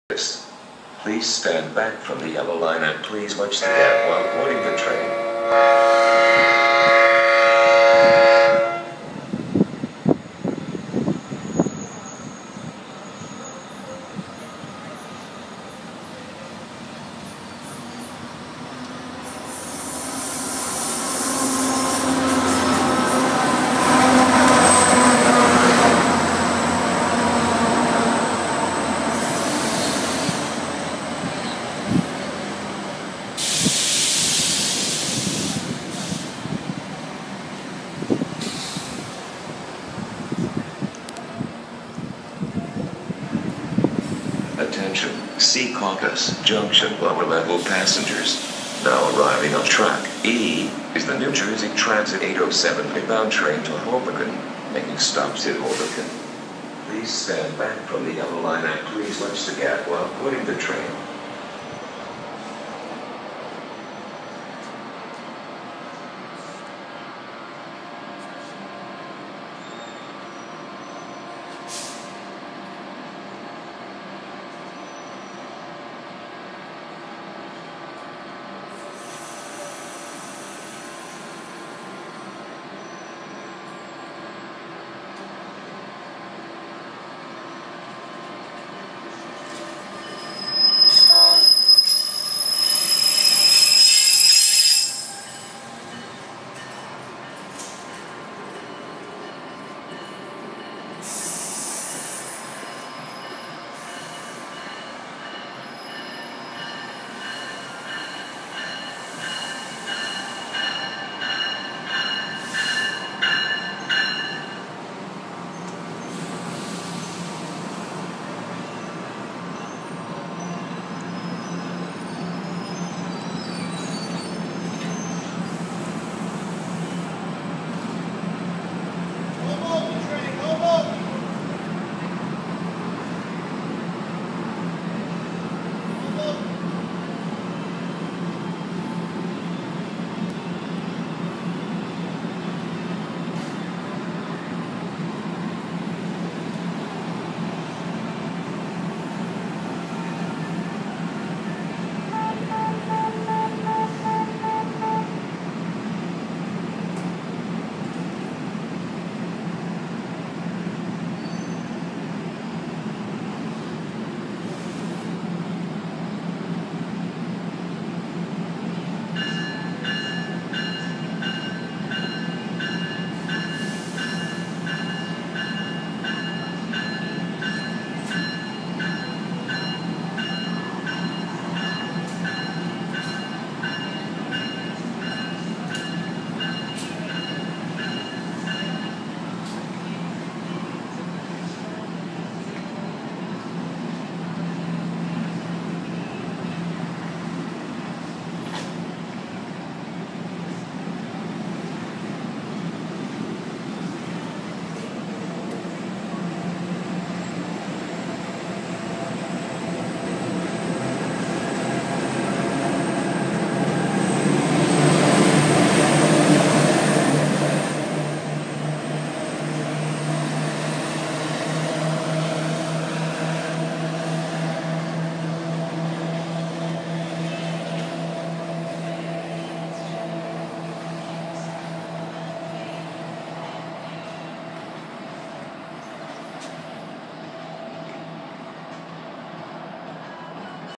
Please stand back from the yellow line and please watch the gap while boarding the train. Attention, Secaucus Junction lower level passengers. Now arriving on track E is the New Jersey Transit 807 outbound train to Hoboken, making stops in Hoboken. Please stand back from the yellow line and please watch the gap while boarding the train.